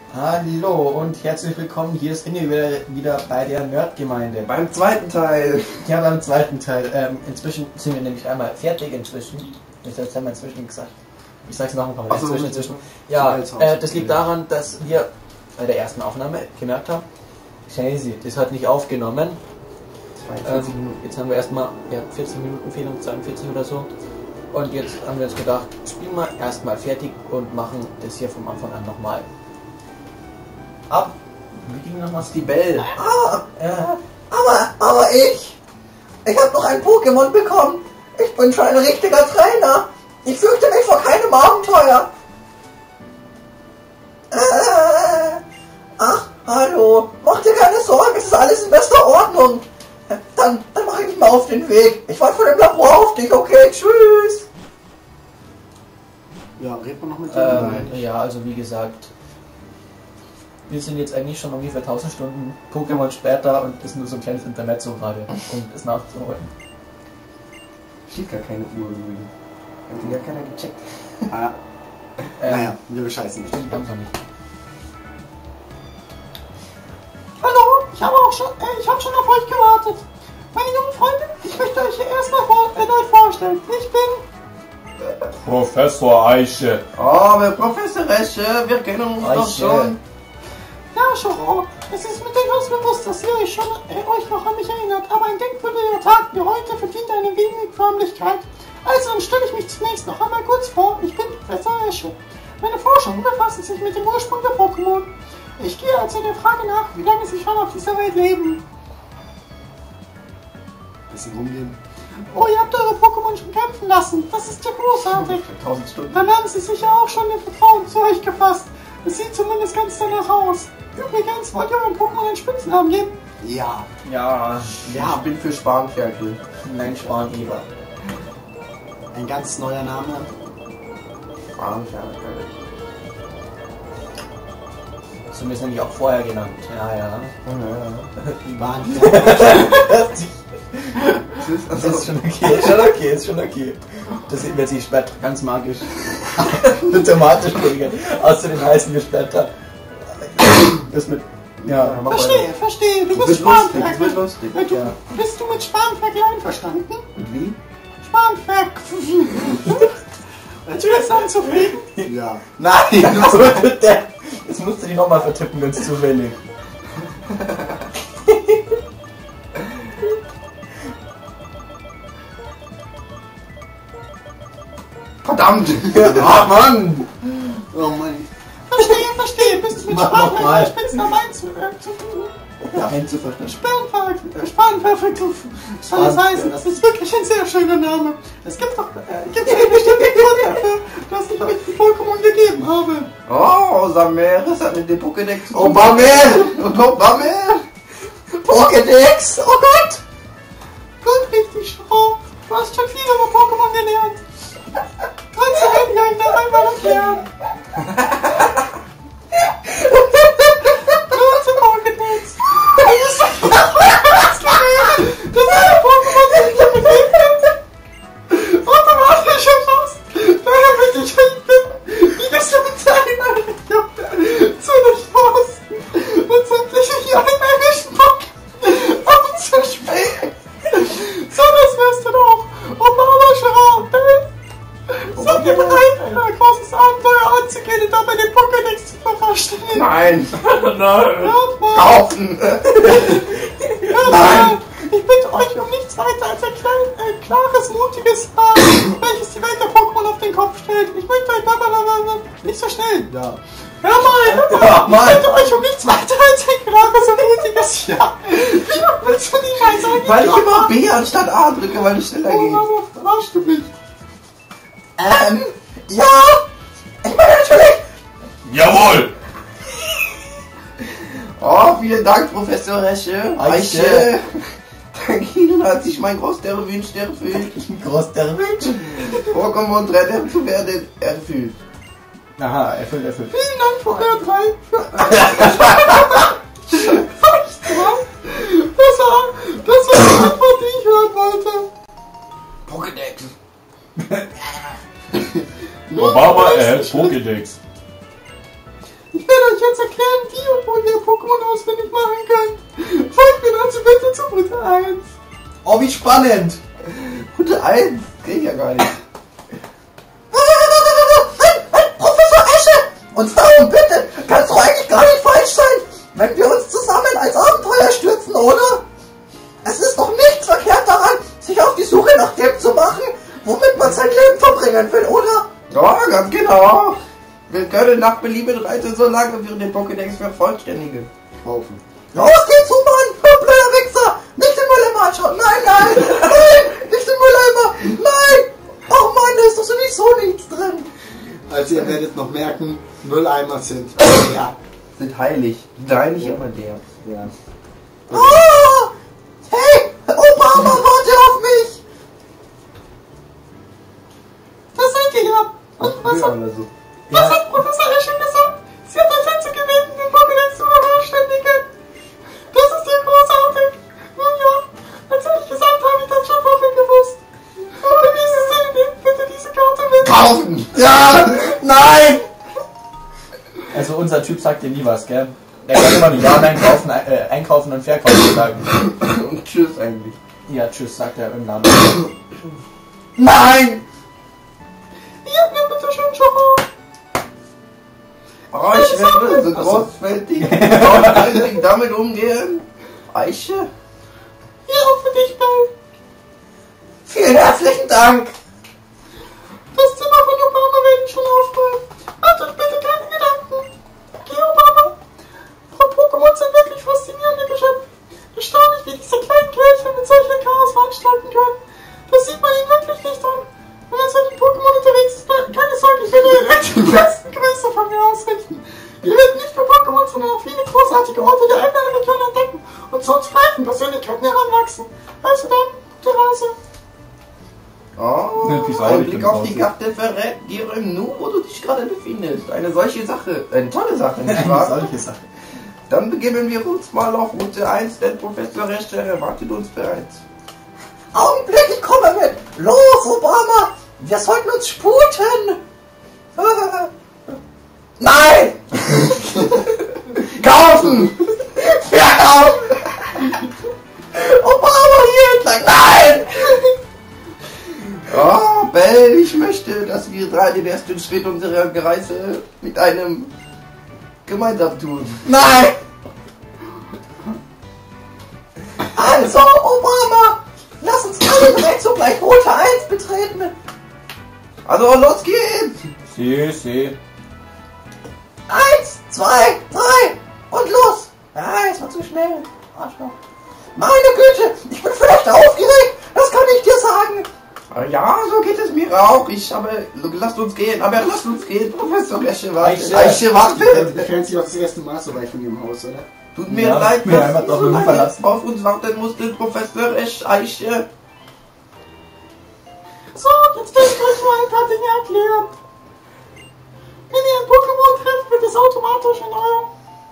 Hallo und herzlich willkommen. Hier ist Inge wieder bei der Nerdgemeinde. Beim zweiten Teil. Ja, beim zweiten Teil. Inzwischen sind wir nämlich einmal fertig inzwischen. Das haben wir inzwischen gesagt. Ich sag's noch ein paar Mal. Inzwischen. Ja, das liegt daran, dass wir bei der ersten Aufnahme gemerkt haben, Scheiße, das hat nicht aufgenommen. Jetzt haben wir erstmal 14 Minuten Fehlung, 42 oder so. Und jetzt haben wir uns gedacht, spielen wir erstmal fertig und machen das hier vom Anfang an nochmal. Ab. Wie ging nochmal die Bell? Aber ich habe noch ein Pokémon bekommen. Ich bin schon ein richtiger Trainer. Ich fürchte mich vor keinem Abenteuer. Ach, hallo. Mach dir keine Sorgen, es ist alles in bester Ordnung. Dann mache ich mich mal auf den Weg. Ich warte vor dem Labor auf dich, okay? Tschüss. Ja, redet man noch mit dir? Ja, also wie gesagt, wir sind jetzt eigentlich schon ungefähr 1000 Stunden Pokémon später und ist nur so ein kleines Intermezzo gerade, um es nachzuholen. Steht gar keine Uhr übrigens. Hat die gar keiner gecheckt. Naja, wir bescheißen nicht. Stimmt, haben wir nicht. Hallo, ich habe schon auf euch gewartet. Meine jungen Freunde, ich möchte euch hier erstmal erneut vorstellen. Ich bin Professor Eiche. Oh, Professor Esche, wir kennen uns doch schon. Ja, Choro, es ist mir durchaus bewusst, dass ihr euch noch an mich erinnert, aber ein denkwürdiger Tag wie heute verdient eine wenig Förmlichkeit. Also dann stelle ich mich zunächst noch einmal kurz vor, ich bin Professor Esche. Meine Forschungen befassen sich mit dem Ursprung der Pokémon. Ich gehe also der Frage nach, wie lange sie schon auf dieser Welt leben. Bisschen rumgehen. Oh, ihr habt eure Pokémon schon kämpfen lassen, das ist ja großartig. 1000 Stunden. Dann haben sie sicher auch schon ihr Vertrauen zu euch gefasst. Es sieht zumindest ganz danach aus. Übrigens, wollt ihr eurem Pokémon einen Spitznamen geben? Ja. Ja, Ja, ich bin für Spanferkel. nein, Spanheber. Ein ganz neuer Name. Spanferkel. So müssen nämlich auch vorher genannt. Ja. Das ist schon okay, ist schon okay. Das wird sich später ganz magisch und thematisch regeln. Außerdem heißen wir später das mit. Ja, Verstehe, du Das bist wird lustig, das Spanferkel. wird lustig. Ja. Bist du mit Spanferkel einverstanden? Und wie? Spanferkel. Du bist unzufrieden? Ja. Nein, jetzt musst du die nochmal vertippen, ganz zufällig. Verdammt! Ach Mann! Oh Mann. Verstehe. Bist du mit Mach noch mal. Spanferkel Spitznamen einzufrieden? Ja, einzuverstehen. Spanferkel. Soll das heißen? Das ist wirklich ein sehr schöner Name. Es gibt einen bestimmten Grund dafür, dass ich euch die Pokémon gegeben habe. Oh, Samer, es hat mit dem Pokédex zu tun. Obamer! Pokédex! Oh Gott! Gut, richtig, Schau. Du hast schon viel über Pokémon gelernt. Trotzdem werden wir euch noch einmal erklären. Große Pokédex. Das ist ein Pokémon, das ich mit Hilfe automatisch erfasst. Daher möchte ich euch bitten, die Gesundheit zu durchforsten und sämtliche japanischen Pokémon aufzuspringen. So, das wär's dann auch. Obama Gerard, seid ihr bereit, ein großes Abenteuer anzugehen und dabei den Pokédex zu vervollständigen? Nein! Hört mal. Kaufen! Hört mal. Ich bitte euch um nichts weiter als ein klares, mutiges A, welches die Welt der Pokémon auf den Kopf stellt. Ich möchte euch nicht so schnell. Ja. Hör mal. Ich bitte euch um nichts weiter als ein klares und mutiges Ja. Wie willst du die Scheiße eigentlich? Weil ich immer B anstatt A drücke, weil es schneller geht. Oh, verarschst du mich? Ja! Ich meine natürlich! Jawohl! Oh, vielen Dank, Professor Esche. Eiche. Dank Ihnen hat sich mein größter Wunsch erfüllt. Groß der Wunsch! Pokémon Trainer zu werden erfüllt. Aha, erfüllt. Vielen Dank für euer Drei. Das war die Antwort, die ich hören wollte. Pokédex. Obama erhält Pokédex. Ich werde euch jetzt erklären, wie und wo ihr Pokémon auswendig machen könnt. Folgt mir dazu bitte zu Route 1. Oh, wie spannend! Route 1? Krieg ich ja gar nicht. Professor Esche! Und darum bitte, kann es doch eigentlich gar nicht falsch sein, wenn wir uns zusammen als Abenteuer stürzen, oder? Es ist doch nichts verkehrt daran, sich auf die Suche nach dem zu machen, womit man sein Leben verbringen will, oder? Ja, ganz genau. Wir können nach Belieben reisen, solange wir den Pokédex vervollständigen. Kaufen. Los geht's, Human! Blöder Wichser! Nicht den Mülleimer anschauen! Nein, nein! Nein! Nicht den Mülleimer! Nein! Oh Mann, da ist doch sowieso nichts drin! Also ihr werdet noch merken, Mülleimer sind ja. Sind heilig. Nein, nicht immer der. Ja. Oh! Hey! Obama, warte auf mich! Da seid ihr ja. Und was hat Professor Esche gesagt? Sie hat euch dazu gebeten, den Pokédex zu vervollständigen. Das ist ja großartig. Nun ja, als ich gesagt habe, ich das schon vorher gewusst. Aber in diesem Sinne, nehmt bitte diese Karte mit. Kaufen! Ja! Nein! Also unser Typ sagt dir nie was, gell? Er kann immer nur Ja, Nein, kaufen, einkaufen und verkaufen sagen. Und tschüss eigentlich. Ja, tschüss, sagt er irgendwann. Nein! Ja, nimm bitte schön Schoko. Oh, ich werde so großfältig damit umgehen. Eiche? Ja, auch für dich, Bell. Vielen herzlichen Dank! Das Zimmer von Obama werden schon aufräumen. Macht euch bitte keine Gedanken. Okay, Obama. Pokémon sind wirklich faszinierende Geschöpfe. Erstaunlich, wie diese kleinen Kerlchen mit solchem Chaos veranstalten können. Das sieht man ihnen wirklich nicht an. Wenn man mit Pokémon unterwegs ist, keine Sorge, ich werde die besten Grüße von mir ausrichten. Ihr werdet nicht nur Pokémon, sondern auch viele großartige Orte der anderen Region entdecken und zu uns reifen Persönlichkeiten heranwachsen. Also dann, gute Reise. Oh, ein Blick auf die Karte verrät dir nur, wo du dich gerade befindest. Eine solche Sache, eine tolle Sache, nicht wahr? Eine solche Sache. Dann begeben wir uns mal auf Route 1, denn Professor Esche erwartet uns bereits. Augenblick, ich komme mit! Los, Obama! Wir sollten uns sputen! Nein! Kaufen! Verkaufen! Obama hier entlang! Nein! Oh, Bell, ich möchte, dass wir drei den ersten Schritt unserer Reise mit einem gemeinsam tun. Nein! Also, Obama, lass uns alle direkt sogleich Route 1 betreten. Also, los geht's! Sie. 1, 2, 3 und los! Ja, es war zu schnell. Arschloch. Meine Güte, ich bin vielleicht aufgeregt, das kann ich dir sagen. Ja, so geht es mir auch. Lasst uns gehen, Professor Esche wartet. Eiche wartet. Du kennst dich auch das erste Mal so weit von ihrem Haus, oder? Tut mir leid, dass doch nur verlassen. auf uns warten musste, Professor Eiche. So, jetzt will ich euch mal ein paar Dinge erklären. Wenn ihr ein Pokémon trefft, wird es automatisch in eurem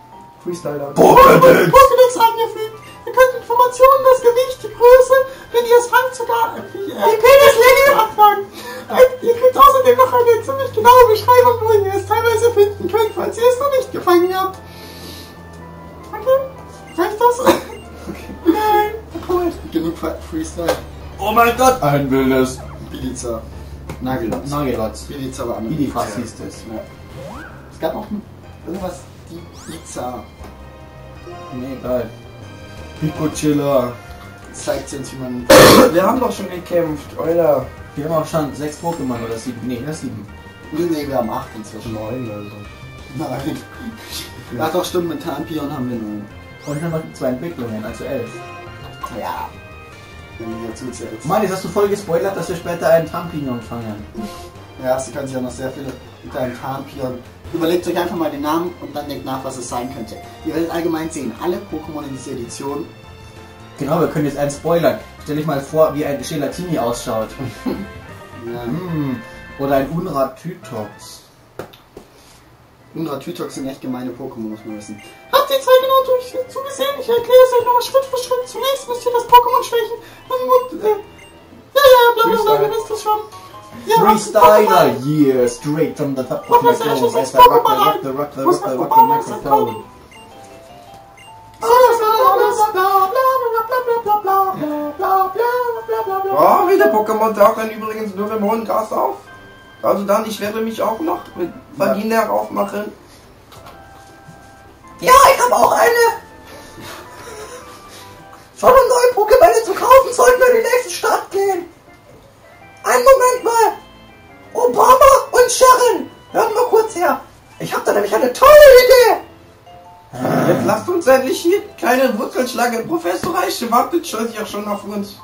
Pokédex eingefügt. Ihr könnt Informationen, das Gewicht, die Größe, wenn ihr es fangt, sogar die Penislänge abfragen. Ihr kriegt außerdem noch eine ziemlich genaue Beschreibung, wo ihr es teilweise finden könnt, falls ihr es noch nicht gefangen habt. Okay? Reicht das? Okay. Nein. Cool. Genug Freestyle. Oh mein Gott! Ein wildes Biliza. Nagelotz. Biliza war anders. Wie die Fass hieß das. Ja. Es gab auch irgendwas, die Pizza. Nee, egal. Picochilla. Zeigt uns, wie man... Wir haben doch schon gekämpft, Euler. Wir haben auch schon 6 Pokémon oder 7. Nee, 7. Nee, wir haben 8 inzwischen. 9 also. Nein. Ach doch, stimmt, mit Tarnpion haben wir 9. Und dann noch 2 Entwicklungen, also 11. Ja. Wenn du dazu zählst. Mann, jetzt hast du voll gespoilert, dass wir später einen Trampignon fangen. Ja, sie können sich ja noch sehr viele mit einem Tarnpion. Überlegt euch einfach mal den Namen und dann denkt nach, was es sein könnte. Ihr werdet allgemein sehen, alle Pokémon in dieser Edition. Genau, wir können jetzt einen spoilern. Stell dich mal vor, wie ein Gelatini ausschaut. Ja. Oder ein Unrathytox. Unrathytox sind echt gemeine Pokémon, muss man wissen. Habt ihr Zeit genau zugesehen? Ich erkläre es euch nochmal Schritt für Schritt. Zunächst müsst ihr das Pokémon schwächen. Dann ihr wisst das schon. Freestyler, yeah, straight from the top of my phone. As I rock the microphone. Oh, wie der Pokémon-Tag dann übrigens nur im hohen Gras auf. Also dann, ich werde mich auch noch mit Vagina aufmachen. Ja, ich habe auch eine. Schon um neue Pokébälle zu kaufen, sollten wir in die nächste Stadt gehen. Einen Moment mal. Obama und Sharon, hört mal kurz her. Ich habe da nämlich eine tolle Idee. Jetzt lasst uns endlich hier keine Wurzeln schlagen. Professor Reiche wartet schon auf uns.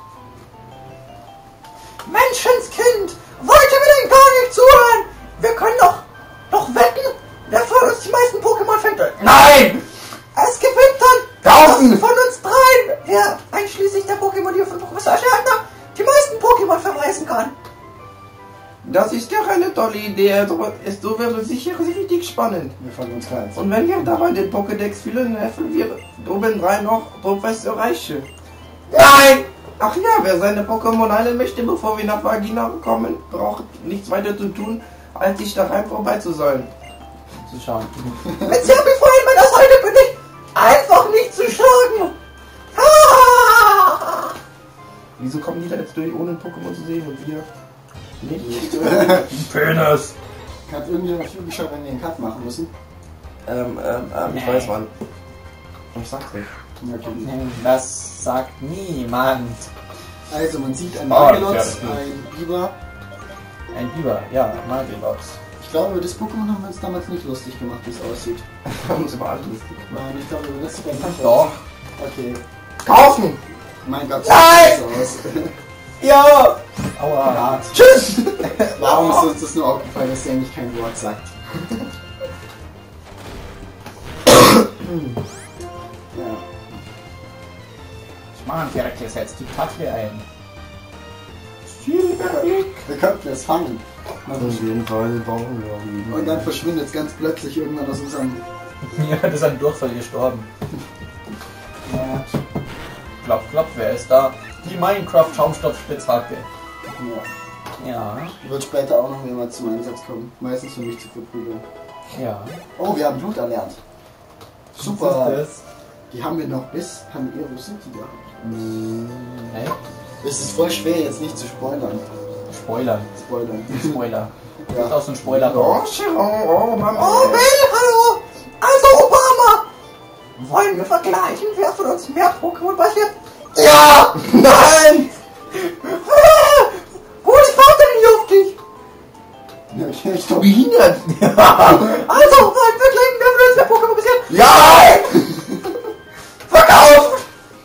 Menschenskind, wollt ihr mir denn gar nicht zuhören? Wir können doch wetten, wer von uns die meisten Pokémon fängt. Nein! Es gewinnt dann Tausend! von uns dreien, wer einschließlich der Pokémon, die von Professor Schärtner die meisten Pokémon verweisen kann. Das ist ja eine tolle Idee. So wäre sicher richtig spannend. Wir fangen uns rein. Und wenn wir dabei den Pokédex füllen, helfen wir obendrein noch Professor Reiche. Nein! Ach ja, wer seine Pokémon heilen möchte, bevor wir nach Vagina kommen, braucht nichts weiter zu tun, als sich daheim vorbei zu sein. Zu schauen. Mit sehr befreien meiner Seite bin ich einfach nicht zu schlagen. Wieso kommen die da jetzt durch, ohne ein Pokémon zu sehen und wir nicht? Penis! Hat irgendjemand viel geschaut, wenn wir den Cut machen müssen? Ich weiß wann. Ich sag's nicht. Okay. Das sagt niemand. Also man sieht ein Ah, Magelotz, ja, ein Biber. Ein Biber, ja, Magelotz. Ich glaube, über das Pokémon haben wir uns damals nicht lustig gemacht, wie es aussieht. Wir haben uns über alles lustig gemacht. Nein, ich glaube, über das beim Cut. Doch. Okay. Kaufen! Mein Gott, Nein! so aus. Ja! Aua. Tschüss. Warum ist uns das nur aufgefallen, dass er eigentlich kein Wort sagt? Ja. Ich mache ein Charakter, setzt die Tatle ein. Wir könnten es fangen. Auf jeden Fall brauchen wir Und dann verschwindet es ganz plötzlich irgendwann aus unserem... Ja, das ist ein Durchfall gestorben. Klopf, klopf, wer ist da? Die Minecraft-Schaumstoff-Spitzhacke. Ja. Ja, Wird später auch noch jemand zum Einsatz kommen. Meistens für mich zu verprügeln. ja. Oh, wir haben Blut erlernt. Super. Was ist das? Die haben wir noch bis Panero City gehabt. Hey? Es ist voll schwer, jetzt nicht zu spoilern. Spoilern. Spoilern. Spoiler. Ja. Nicht aus dem Spoiler Oh, raus. Chiron, oh, Mama. Oh, Bill, hallo. Also, Obama. Wollen wir vergleichen, wer von uns mehr Pokémon basiert? Ja! Nein! Wo ist Vater denn hier auf dich? Ja, ich Du behindert! Also, wollen wir vergleichen, wer von uns mehr Pokémon basiert? Ja! Verkauf!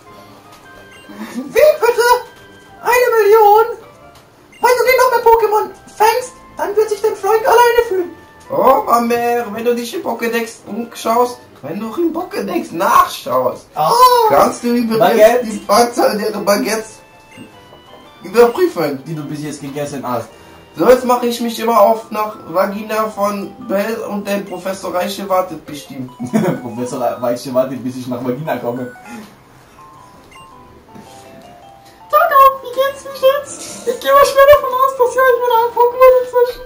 Wie bitte? 1 Million? Wenn du nicht noch mehr Pokémon fängst, dann wird sich dein Freund alleine fühlen. Oh, Mama, wenn du dich im Pokédex umschaust, wenn du im Pokédex nachschaust, kannst du übrigens Baguette. die Anzahl der Baguettes überprüfen. Die du bis jetzt gegessen hast. So, jetzt mache ich mich immer auf nach Vagina von Bell und der Professor Reiche wartet bestimmt. Professor Weiche wartet, bis ich nach Vagina komme. Wie geht's mich jetzt? Ich gehe mal schwer davon aus, dass ihr euch mit einem Pokémon inzwischen.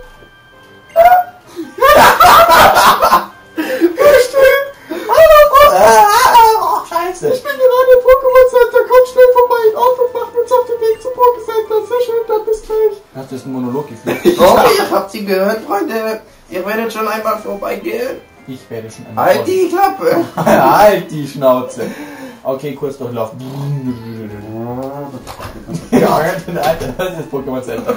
Scheiße. Ich bin gerade im Pokémon Center, komm schnell vorbei. Auf und machen uns auf den Weg zum Poké Center. Sehr schön, dann bis gleich. Hast du jetzt einen Monolog geführt? Oh, ihr habt sie gehört, Freunde. Ihr werdet schon einmal vorbeigehen. Ich werde schon einmal. Halt die Klappe. Halt die Schnauze. Okay, kurz durchlaufen. Ja, Alter, das ist Pokémon Center.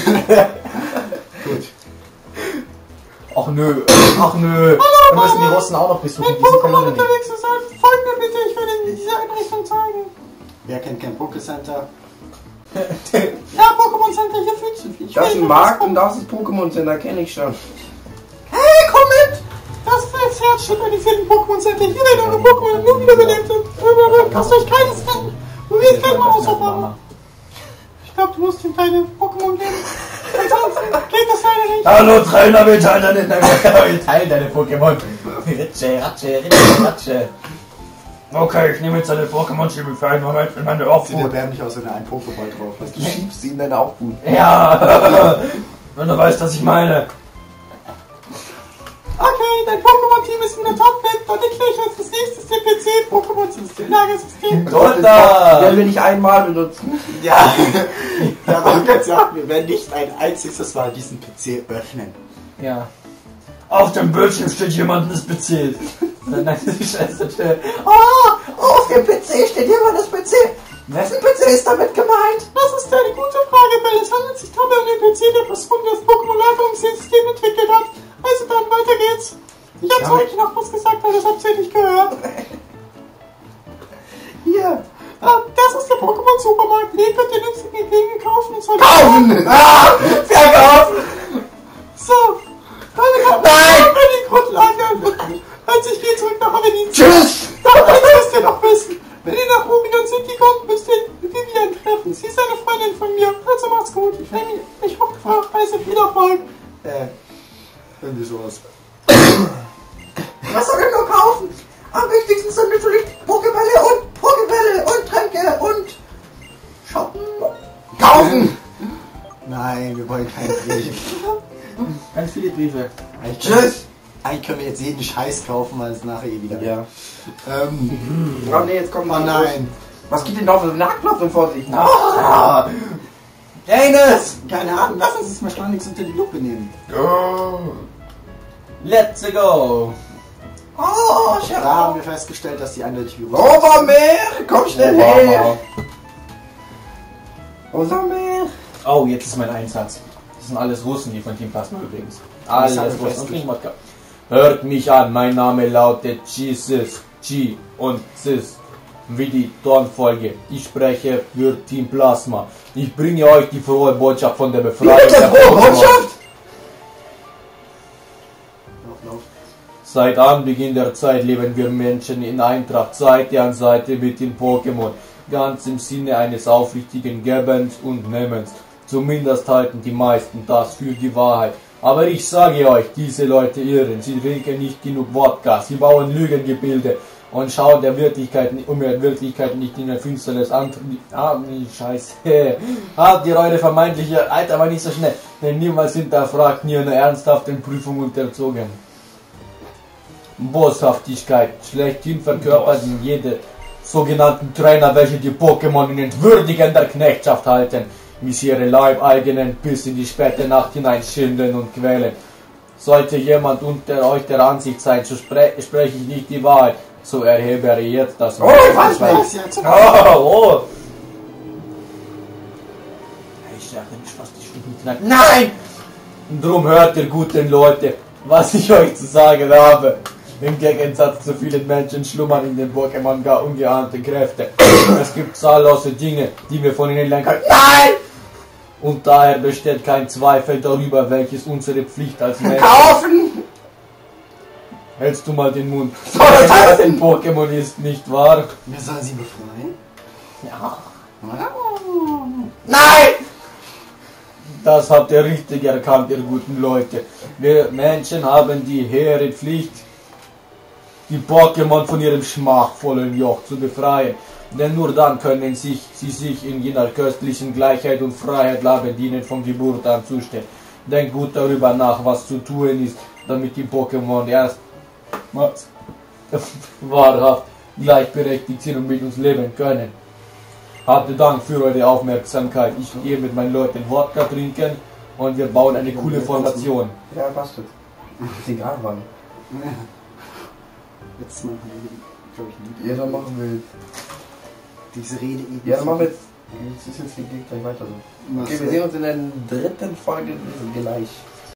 Gut. Ach nö, ach nö. Wir müssen die Russen auch noch besuchen. Die sind Pokémon nicht. unterwegs ist, folgt mir bitte, ich werde Ihnen diese Einrichtung zeigen. Wer kennt kein Poké-Center? Ja, Pokémon Center, hier fühlst du dich. Das ist ein Markt und das ist Pokémon Center, kenne ich schon. Hey, komm mit! Das Herz steht bei den vierten Pokémon Center. Hier werden eure Pokémon nur wiederbelebt sind. Kostet euch keines Geld. Du willst kein Maus Obama. Ich glaube, du musst ihm keine Pokémon geben. Ansonsten geht das leider nicht. Hallo Trainer, wir teilen deine Pokémon. Ritsche, Ratsche, Ritsche, Ratsche. Okay, ich nehme jetzt eine Pokémon-Schiebe für einen Moment in meine Sieht Aufruhr. erbärmlich aus, wenn da ein Pokéball drauf ist. Du schiebst sie in deine Aufruhr. Ja. Wenn du weißt, was ich meine. Okay, dein Pokémon-Team ist in der Top-Welt, dann erkläre ich als nächstes den PC-Pokémon-System, Lagersystem. Runter! Werden wir nicht einmal benutzen? Ja, der Rocket sagt, wir werden nicht ein einziges Mal diesen PC öffnen. Ja. Auf dem Bildschirm steht jemand ins PC. Nein, das ist scheiße. Auf dem PC steht jemand das PC. Wessen PC ist damit gemeint? Das ist eine gute Frage, weil es handelt sich dabei um den PC, der Person das Pokémon-Lagerungssystem entwickelt hat. Also dann, weiter geht's. Ich hab's euch noch was gesagt, weil das habt ihr nicht gehört. Hier. Das ist der Pokémon-Supermarkt. Den könnt ihr nützliche Dinge kaufen und so. Kaufen! Verkaufen! So. Nein! Die Grundlage. Also ich gehe zurück nach Avenin. Tschüss! Doch, das müsst ihr noch wissen. Wenn ihr nach Rubion City kommt, müsst ihr Vivian treffen. Sie ist eine Freundin von mir. Also macht's gut. Ich hoffe, Reise viel Erfolg. Irgendwie sowas. Was soll ich nur kaufen? Am wichtigsten sind natürlich Pokébälle und Tränke und Shoppen. Kaufen! Nein, wir wollen keinen Brief. Ganz viele Briefe. Tschüss! Eigentlich können wir jetzt jeden Scheiß kaufen, weil es nachher eh wieder... Ja. Oh ne, jetzt kommt mal nein. Was geht denn da auf den Nackknopf denn vor sich? Dennis! Keine Ahnung, lass uns jetzt mal schnell nichts unter die Lupe nehmen. Let's go! Oh, Da Chef. haben wir festgestellt, dass die eindeutig Virus Obermeer! Komm schnell her! Obermeer! Oh, jetzt ist mein Einsatz. Das sind alles Russen, die von Team Plasma übrigens. Alles Russen. Und Wodka. Hört mich an, mein Name lautet Jesus, G und Sis. Wie die Tonfolge. Ich spreche für Team Plasma. Ich bringe euch die frohe Botschaft von der Befreiung der Pokémon. Seit Anbeginn der Zeit leben wir Menschen in Eintracht Seite an Seite mit den Pokémon. Ganz im Sinne eines aufrichtigen Gebens und Nehmens. Zumindest halten die meisten das für die Wahrheit. Aber ich sage euch, diese Leute irren. Sie trinken nicht genug Wodka. Sie bauen Lügengebilde und schauen der Wirklichkeit, Wirklichkeit nicht in ein finsteres Scheiße. Habt ihr eure vermeintliche... Alter, aber nicht so schnell. Denn niemals hinterfragt, nie einer ernsthaften Prüfung unterzogen. Boshaftigkeit, schlechthin verkörpert in jede sogenannten Trainer, welche die Pokémon in entwürdigender Knechtschaft halten, wie sie ihre Leibeigenen bis in die späte Nacht hinein schindeln und quälen. Sollte jemand unter euch der Ansicht sein, so spreche ich nicht die Wahrheit, so erhebe er jetzt das. Oh, ich weiß was jetzt! Oh! Ich sage nicht, was die Stunden. Nein! Drum hört ihr guten Leute, was ich euch zu sagen habe. Im Gegensatz zu vielen Menschen schlummern in den Pokémon gar ungeahnte Kräfte. Es gibt zahllose Dinge, die wir von ihnen lernen können. Nein! Und daher besteht kein Zweifel darüber, welches unsere Pflicht als Menschen Kaufen! Hältst du mal den Mund. So, das heißt ein Pokémon ist, nicht wahr? Wir sollen sie befreien? Ja. Nein! Das habt ihr richtig erkannt, ihr guten Leute. Wir Menschen haben die hehre Pflicht, die Pokémon von ihrem schmachvollen Joch zu befreien. Denn nur dann können sie sich in jener köstlichen Gleichheit und Freiheit laben, die ihnen von Geburt an zusteht. Denkt gut darüber nach, was zu tun ist, damit die Pokémon erstmals wahrhaft gleichberechtigt sind und mit uns leben können. Habt Dank für eure Aufmerksamkeit. Ich gehe mit meinen Leuten Wodka trinken und wir bauen eine coole Formation. Ja, passt jetzt. Ist egal wann. Jetzt machen wir, glaube ich, Jeder machen will. diese Rede eben. Ja, dann machen wir jetzt. Das ist jetzt geht gleich weiter so. Okay, wir sehen uns in der dritten Folge gleich.